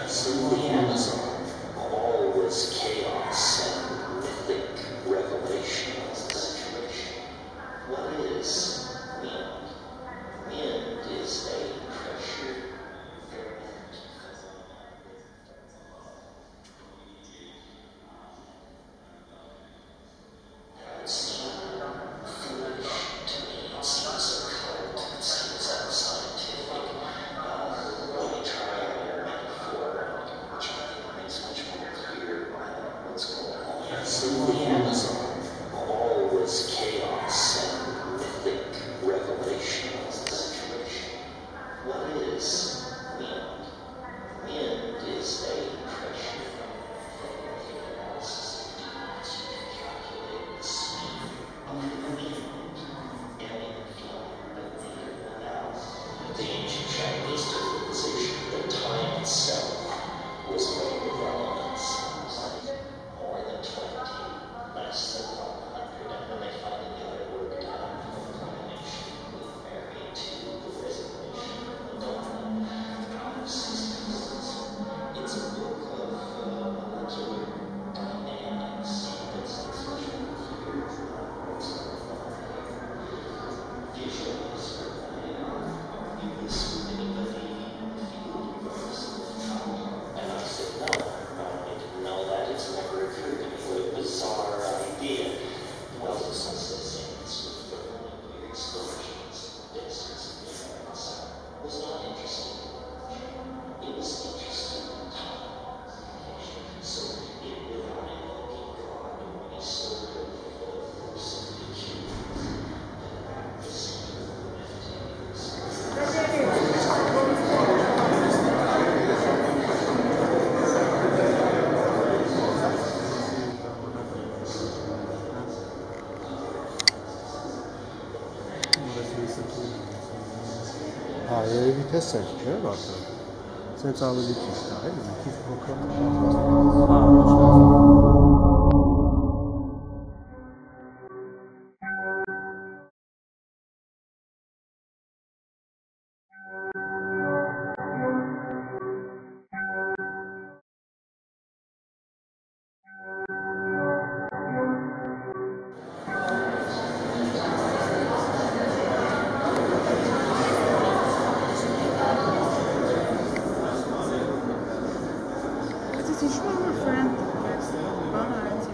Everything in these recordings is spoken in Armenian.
Through the Amazon, all was chaos and mythic revelations. What is wind? Wind is a pressure variant. It seems foolish to me. It seems occult. It seems unscientific. Let me try a metaphor, which I think makes much more clear what's going on. Through the Amazon, all was chaos and mythic revelations. What is wind? Wind is a pressure. Calculate the speed of the wind, ebbing and flowing, but later than now. The ancient Chinese civilization, the time itself was made of elements, like more than 20, less than 100, and when they finally got it worked out, the combination with Mary to the reservation of the dawn of systems. It's a book of molecular dynamics that's much more clear than what's going on here. Visuals for you listen to anybody in the field universe. And I said, no, I didn't know that. It's never occurred to me. What a bizarre idea. Well, it's also saying this was thermal nuclear explosions, disks, and so it was not interesting. It was interesting in time. So it without looking broad or any sort of force of cube that the same Yeri vites seçiyor bak. Sen sağlığı işte, değil mi? Hiç bakalım. Assiste uma friend. Boa noite.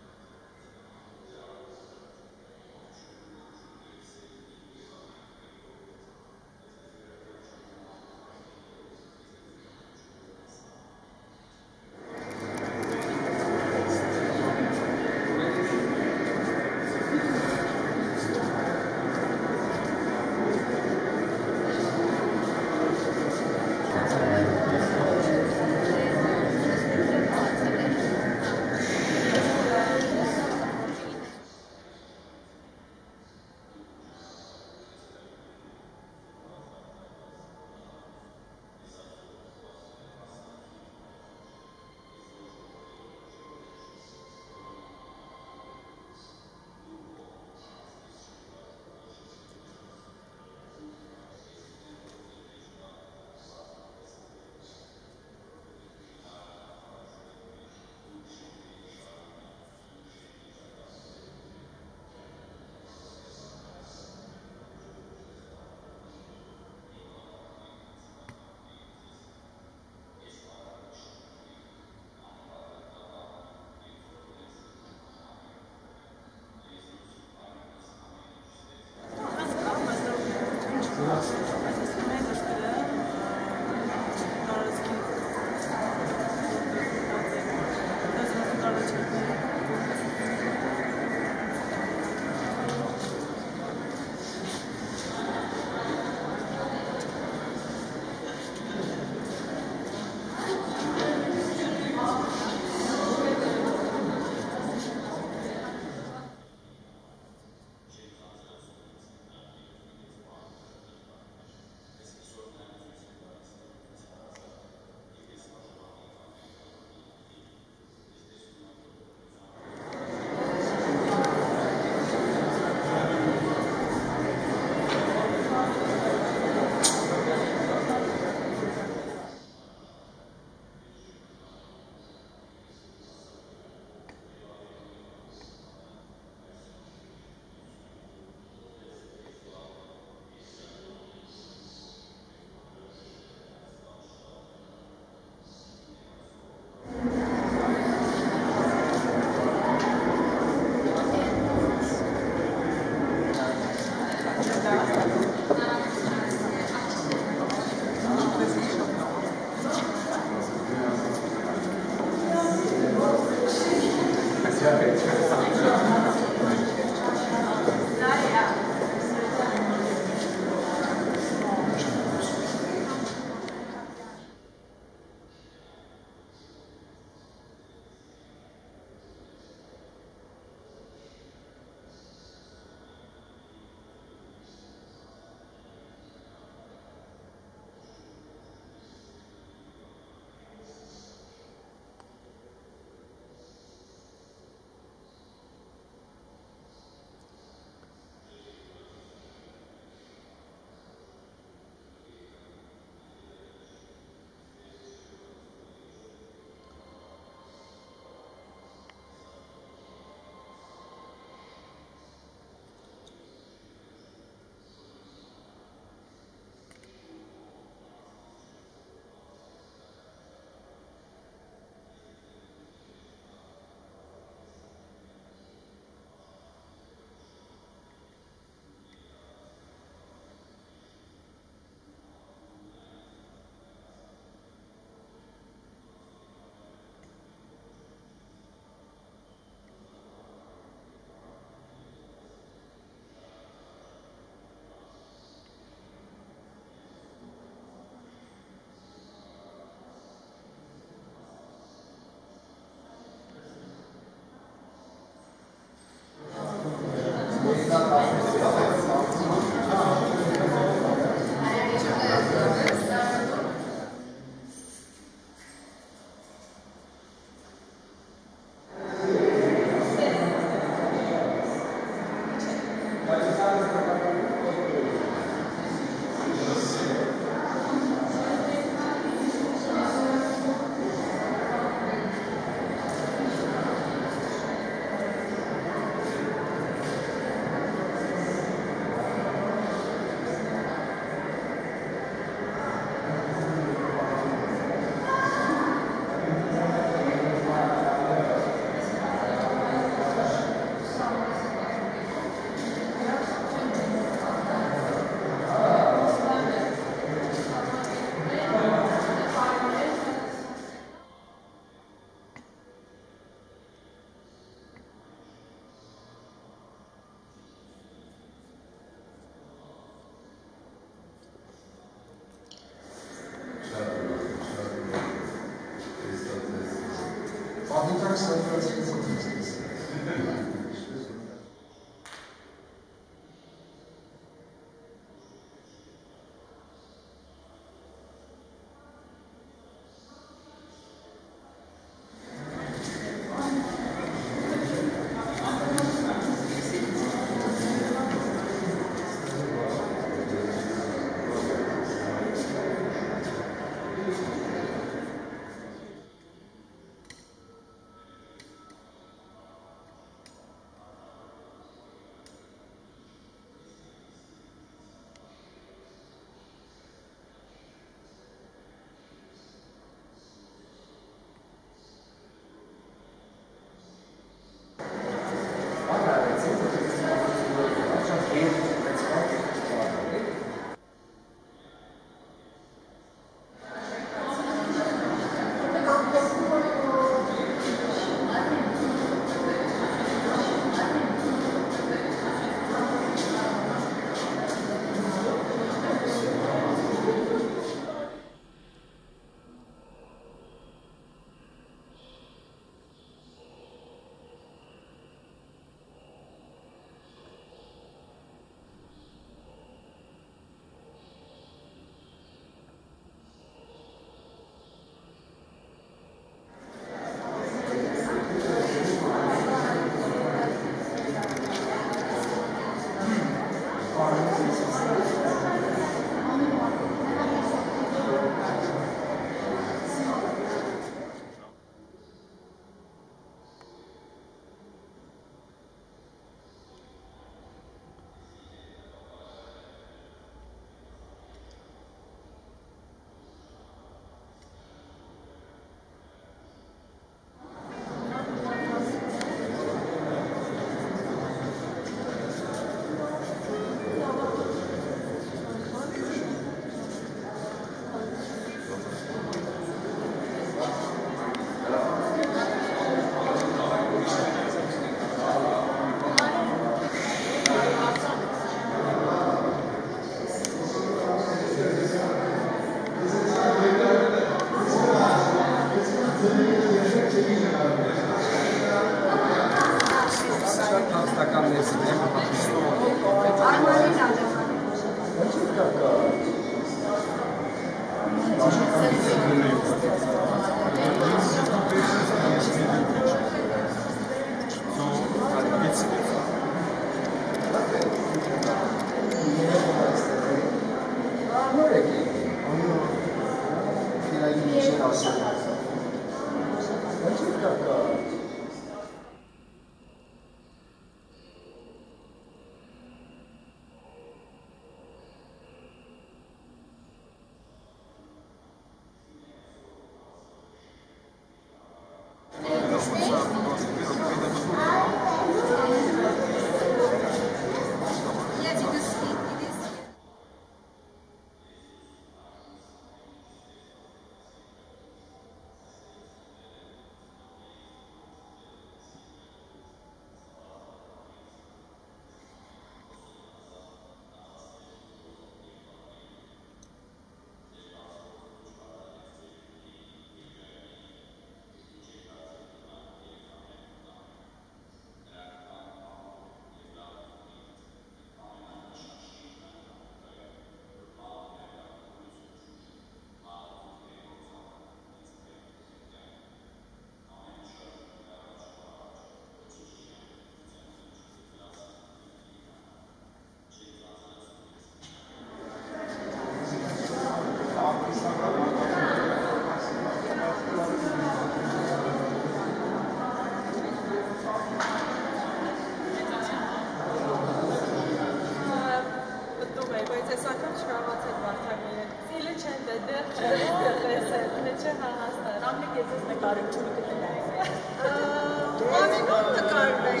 Անգամ շարունակել Վարդանյանը։ Սիլը չեն դեր չես նեչը հաստա։ Ռամլիկ ես նկարում չունի կտնայք։ Ամենով նկարում ենք։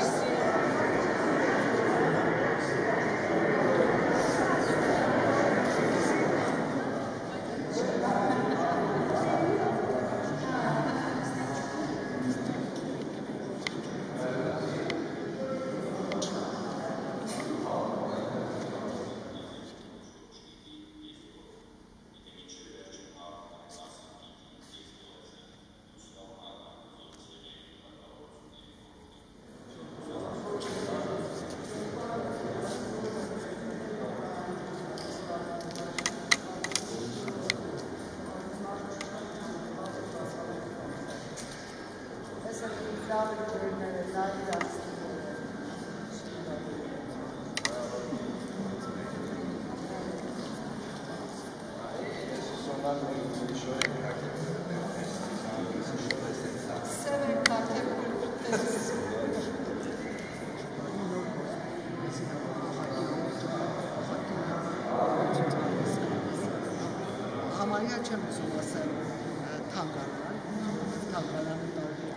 Համարյա չեմ ուզում ասել թանգարան, թանգարանը տարբեր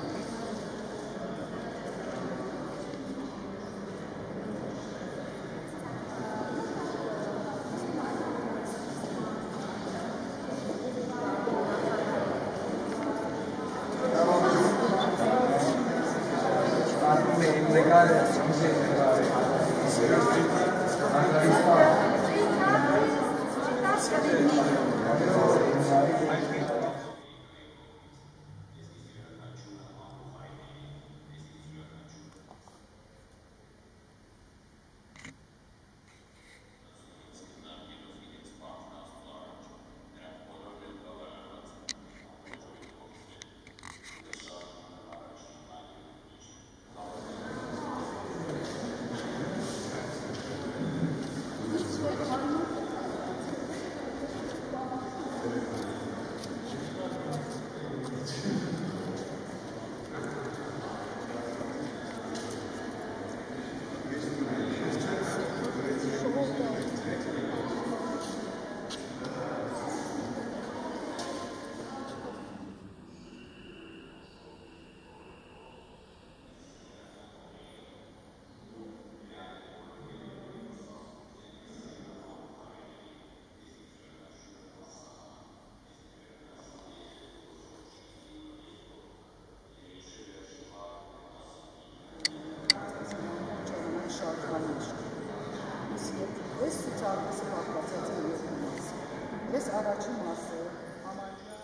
Ես ցուցարարը պատկացած եմ երկու մաս։ Ես առաջին մասը համարյա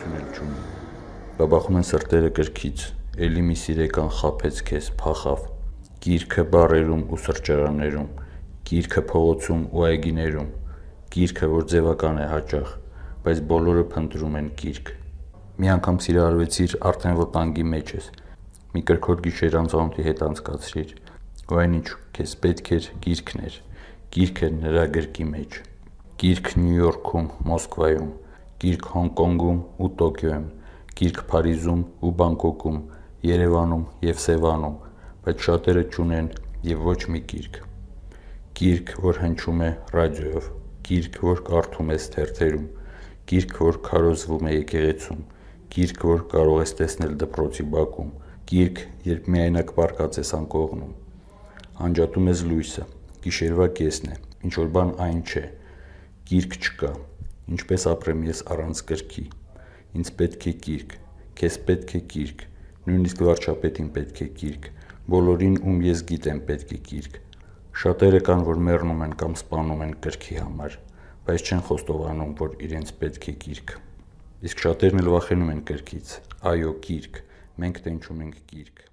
հաջողություն էլ չունի։ Բաբախում են սրտերը կրքից, էլի մի սիրեկան խաբեց քեզ, փախավ։ Գիրքը բարերում ու սրճարաններում, գիրքը փողոցում ու այգիներում, գիրքը, որ ձևական է հաճախ, բայց բոլորը փնտրում են գիրք։ Մի անգամ սիրահարվեցիր, արդեն վտանգի մեջ ես։ Մի կրքոտ գիշեր անծանոթի հետ անցկացրիր, ու այնինչ քեզ պետք էր գիրքն էր, գիրքը նրա գրկի մեջ։ Գիրք Նյու Յորքում, Մոսկվայում, գիրք Հոնկոնգում ու Տոկիոյում, գիրք Փարիզում ու Բանգկոկում, Երևանում և Սևանում, բայց շատերը չունեն և ոչ մի գիրք։ Գիրք, որ հնչում է ռադիոյով, գիրք, որ կարդում ես թերթերում, գիրք, որ քարոզվում է եկեղեցում, գիրք, որ կարող ես տեսնել դպրոցի բակում, գիրք, երբ միայնակ պառկած ես անկողնում։ Անջատում ես լույսը, գիշերվա կեսն է, ինչ-որ բան այն չէ, գիրք չկա, ինչպես ապրեմ ես առանց գրքի, ինձ պետք է գիրք, քեզ պետք է գիրք, նույնիսկ վարչապետին պետք է գիրք, բոլորին, ում ես գիտեմ, պետք է գիրք։ Շատերը կան, որ մեռնում են կամ սպանում են գրքի համար, բայց չեն խոստովանում, որ իրենց պետք է գիրք։ Իսկ շատերն էլ վախենում են գրքից, այո, գիրք, մենք տենչում ենք գիրք։